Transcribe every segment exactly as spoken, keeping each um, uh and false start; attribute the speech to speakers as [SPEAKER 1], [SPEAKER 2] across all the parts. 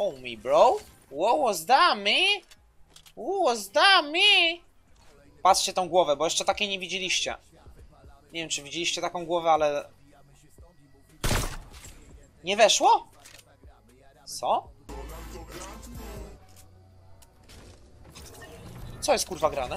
[SPEAKER 1] Show me, bro. What was that, me? What was that, me? Patrzcie tą głowę, bo jeszcze takiej nie widzieliście. Nie wiem, czy widzieliście taką głowę, ale... Nie weszło? Co? Co jest kurwa grane?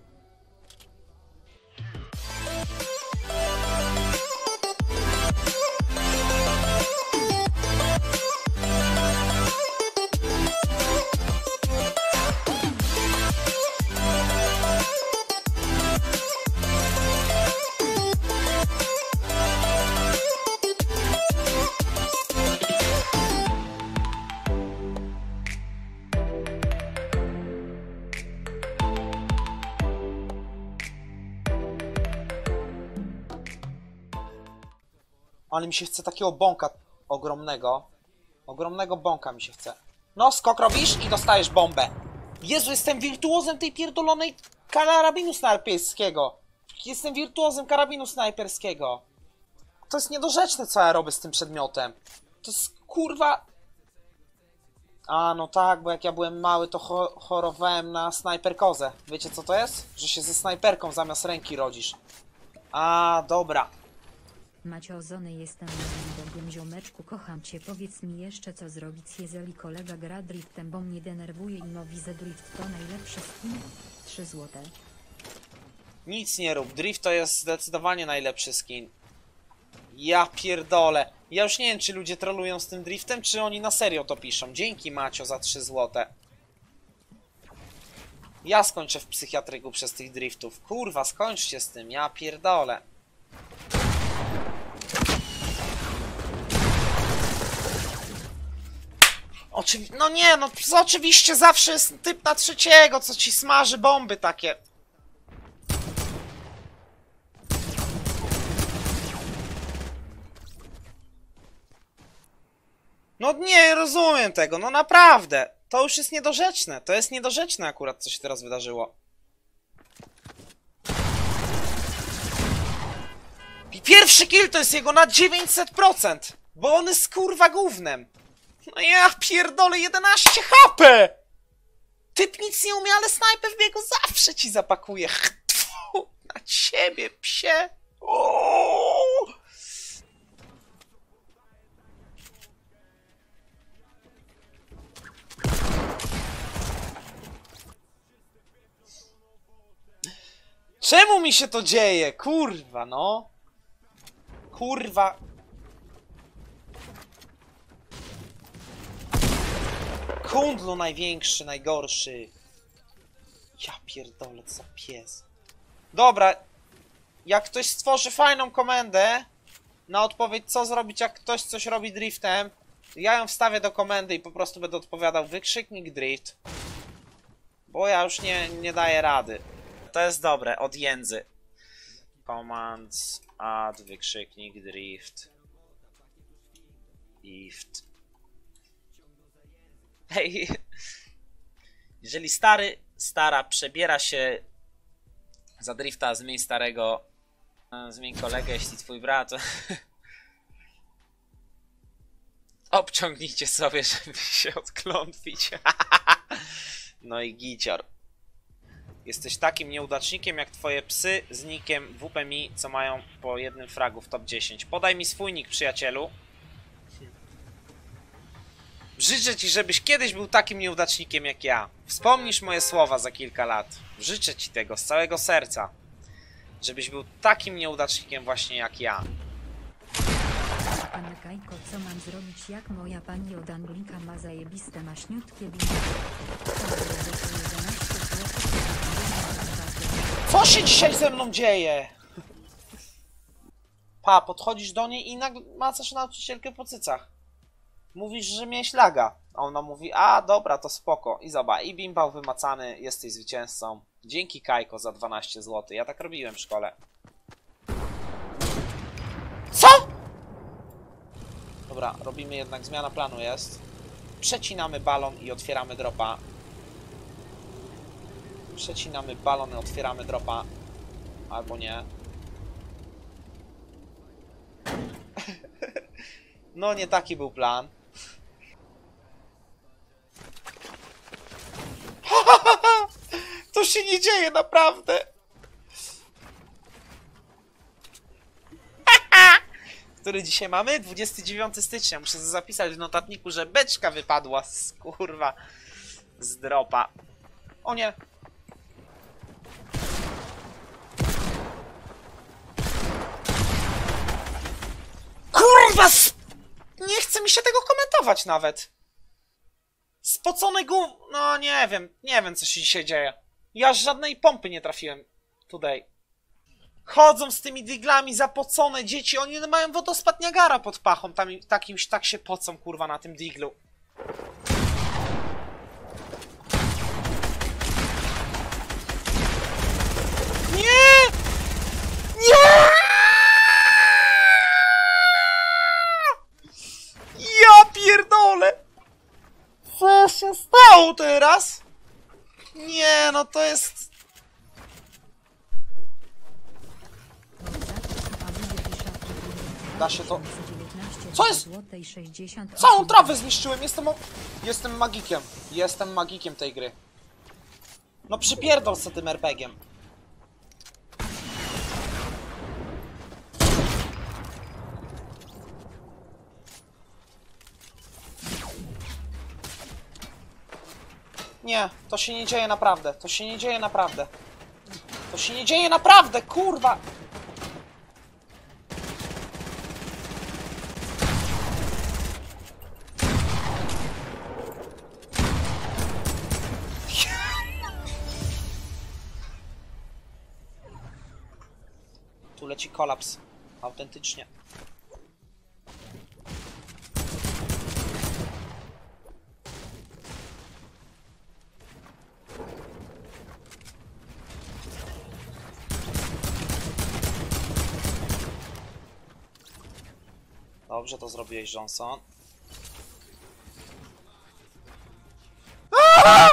[SPEAKER 1] Ale mi się chce takiego bąka ogromnego. Ogromnego bąka mi się chce. No, skok robisz i dostajesz bombę. Jezu, jestem wirtuozem tej pierdolonej karabinu snajperskiego. Jestem wirtuozem karabinu snajperskiego. To jest niedorzeczne, co ja robię z tym przedmiotem. To jest kurwa... A, no tak, bo jak ja byłem mały, to cho chorowałem na snajperkozę. Wiecie, co to jest? Że się ze snajperką zamiast ręki rodzisz. A, dobra.
[SPEAKER 2] Maciozony, jestem nowym bogiem, ziomeczku, kocham cię. Powiedz mi jeszcze, co zrobić, jeżeli kolega gra driftem, bo mnie denerwuje i mówi, że drift to najlepszy skin. trzy złote.
[SPEAKER 1] Nic nie rób, drift to jest zdecydowanie najlepszy skin. Ja pierdolę. Ja już nie wiem, czy ludzie trolują z tym driftem, czy oni na serio to piszą. Dzięki, Macio, za trzy złote. Ja skończę w psychiatryku przez tych driftów. Kurwa, skończcie z tym, ja pierdolę. Oczywi no nie, no oczywiście zawsze jest typ na trzeciego, co ci smaży bomby takie. No nie rozumiem tego, no naprawdę. To już jest niedorzeczne, to jest niedorzeczne akurat, co się teraz wydarzyło. I pierwszy kill to jest jego na dziewięćset procent, bo on jest kurwa gównem. No ja pierdolę, jedenaście H P! Typ nic nie umie, ale snajper w biegu zawsze ci zapakuje. Tfu, na ciebie, psie. Uuu. Czemu mi się to dzieje? Kurwa, no. Kurwa. Kundlu największy, najgorszy. Ja pierdolę, co za pies. Dobra. Jak ktoś stworzy fajną komendę na odpowiedź, co zrobić, jak ktoś coś robi driftem, ja ją wstawię do komendy i po prostu będę odpowiadał wykrzyknik drift. Bo ja już nie, nie daję rady. To jest dobre, od jędzy. Commands, add, wykrzyknik drift. Drift. Hej, jeżeli stary, stara przebiera się za drifta, zmień starego, zmień kolegę, jeśli twój brat, obciągnijcie sobie, żeby się odklątwić. No i gicior. Jesteś takim nieudacznikiem jak twoje psy z nickiem W P M I, co mają po jednym fragu w top dziesięć. Podaj mi swój nick, przyjacielu. Życzę ci, żebyś kiedyś był takim nieudacznikiem jak ja. Wspomnisz moje słowa za kilka lat. Życzę ci tego z całego serca. Żebyś był takim nieudacznikiem właśnie jak ja.
[SPEAKER 2] Pana Kajko, co mam zrobić, jak moja pani od Anglika ma zajebiste maśniutkie bimby?
[SPEAKER 1] Co się dzisiaj ze mną dzieje? Pa, podchodzisz do niej i nagle macasz nauczycielkę po cycach. Mówisz, że miałeś laga. A ona mówi, a dobra, to spoko. I zobacz, i bimbał wymacany, jesteś zwycięzcą. Dzięki, Kajko, za dwanaście złotych. Ja tak robiłem w szkole. Co? Dobra, robimy jednak, zmiana planu jest. Przecinamy balon i otwieramy dropa. Przecinamy balon i otwieramy dropa. Albo nie. No nie taki był plan. To się nie dzieje, naprawdę. Który dzisiaj mamy? dwudziestego dziewiątego stycznia. Muszę zapisać w notatniku, że beczka wypadła z kurwa z dropa. O nie. Kurwa! Nie chce mi się tego komentować nawet. Spocony gów... No nie wiem, nie wiem co się dzisiaj dzieje. Ja żadnej pompy nie trafiłem today. Chodzą z tymi diglami zapocone dzieci, oni mają wodospad Niagara pod pachą, tam takim, tak się pocą kurwa na tym diglu. Nie! Nie! Ja pierdolę! Co się stało teraz? Nie, no to jest... Da się to... Co jest? Całą trawę zniszczyłem, jestem... O... Jestem magikiem. Jestem magikiem tej gry. No przypierdol se tym er pe giem. Nie, to się nie dzieje naprawdę. To się nie dzieje naprawdę. To się nie dzieje naprawdę, kurwa! Tu leci kolaps. Autentycznie. Dobrze to zrobiłeś, Johnson. Aaaa!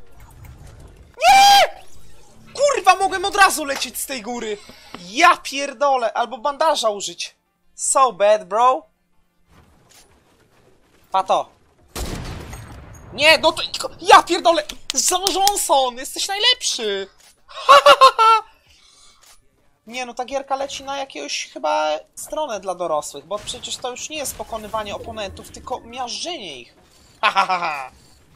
[SPEAKER 1] Nie! Kurwa, mogłem od razu lecieć z tej góry. Ja pierdolę, albo bandaża użyć. So bad, bro. Pato. Nie, no to... Ja pierdolę! Johnson, jesteś najlepszy! Nie, no ta gierka leci na jakiegoś chyba stronę dla dorosłych, bo przecież to już nie jest pokonywanie oponentów, tylko miażdżenie ich. Ha, ha, ha, ha.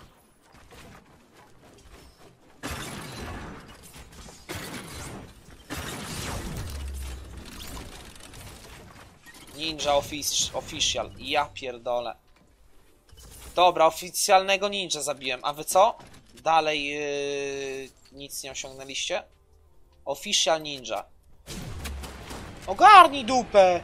[SPEAKER 1] Ninja offic Official. Ja pierdolę. Dobra, oficjalnego ninja zabiłem. A wy co? Dalej yy, nic nie osiągnęliście? Official ninja. Ogarnij dupę!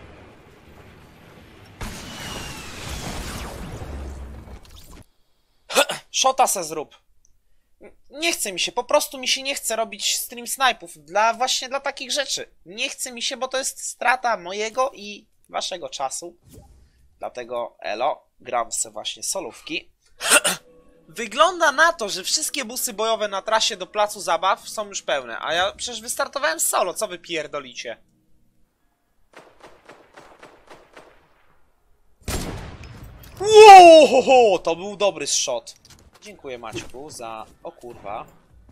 [SPEAKER 1] Shota se zrób. Nie chce mi się, po prostu mi się nie chce robić stream snipów. Dla, właśnie dla takich rzeczy. Nie chce mi się, bo to jest strata mojego i waszego czasu. Dlatego elo, gram se właśnie solówki. Wygląda na to, że wszystkie busy bojowe na trasie do placu zabaw są już pełne. A ja przecież wystartowałem solo, co wy pierdolicie? Wow, to był dobry shot. Dziękuję Maćku za... O kurwa.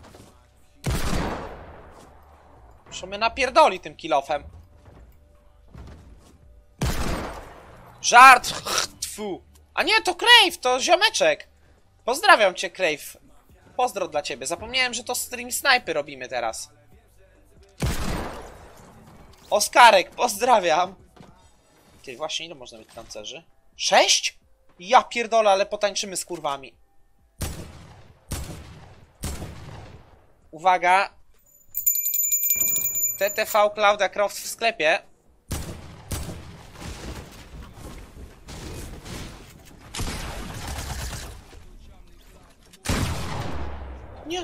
[SPEAKER 1] Muszę mnie napierdoli tym kilofem. Żart! Tfu. A nie, to Crave, to ziomeczek. Pozdrawiam cię, Crave. Pozdro dla ciebie. Zapomniałem, że to stream snajpy robimy teraz. Oskarek, pozdrawiam. Ty, właśnie ile można mieć tancerzy? Sześć? Ja pierdolę, ale potańczymy z kurwami. Uwaga. T T V Klaudia Croft w sklepie. Nie.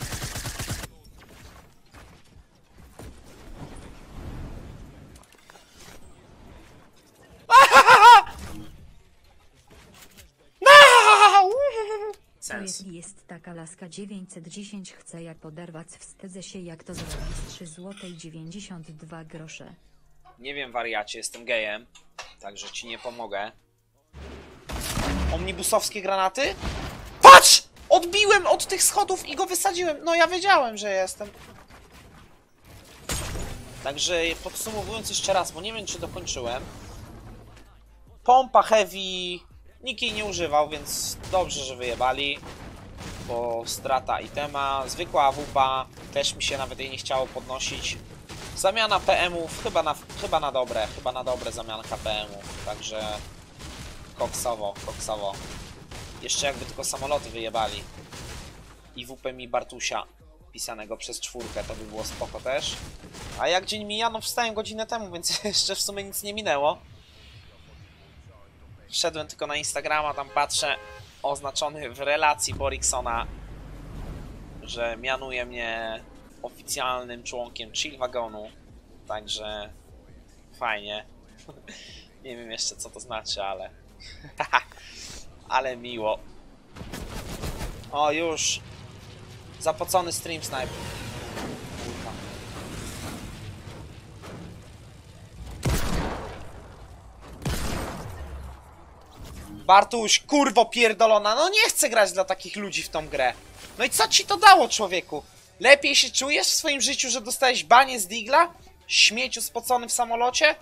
[SPEAKER 2] Co jeśli jest taka laska dziewięćset dziesięć, chce jak poderwać, wstydzę się jak to zrobić, trzy złote dziewięćdziesiąt dwa grosze.
[SPEAKER 1] Nie wiem, wariacie, jestem gejem, także ci nie pomogę. Omnibusowskie granaty? Patrz! Odbiłem od tych schodów i go wysadziłem. No ja wiedziałem, że jestem. Także podsumowując jeszcze raz, bo nie wiem, czy dokończyłem. Pompa heavy. Nikt jej nie używał, więc dobrze, że wyjebali. Bo strata itema. Zwykła awupa. Też mi się nawet jej nie chciało podnosić. Zamiana P M-ów. Chyba na, chyba na dobre. Chyba na dobre zamianka P M-ów. Także koksowo, koksowo. Jeszcze jakby tylko samoloty wyjebali. I W P mi Bartusia pisanego przez czwórkę, to by było spoko też. A jak dzień mija, no wstałem godzinę temu, więc jeszcze w sumie nic nie minęło. Wszedłem tylko na Instagrama, tam patrzę, oznaczony w relacji Boriksona, że mianuje mnie oficjalnym członkiem Chill Wagonu. Także fajnie. Nie wiem jeszcze, co to znaczy, ale... ale miło. O, już. Zapocony stream snipe. Kurwa. Bartuś, kurwo pierdolona, no nie chcę grać dla takich ludzi w tą grę. No i co ci to dało, człowieku? Lepiej się czujesz w swoim życiu, że dostałeś banie z digla? Śmieciu spocony w samolocie?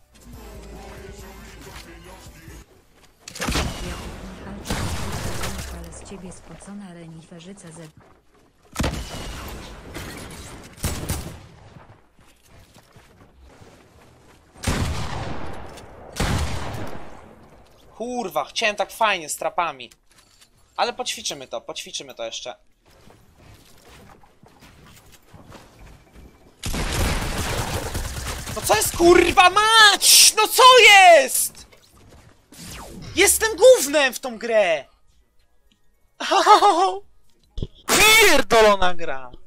[SPEAKER 2] Ale z ciebie spocona reniferzyca Z.
[SPEAKER 1] Kurwa, chciałem tak fajnie, z trapami. Ale poćwiczymy to, poćwiczymy to jeszcze. No co jest, kurwa mać? No co jest? Jestem gównem w tą grę. Pierdolona gra.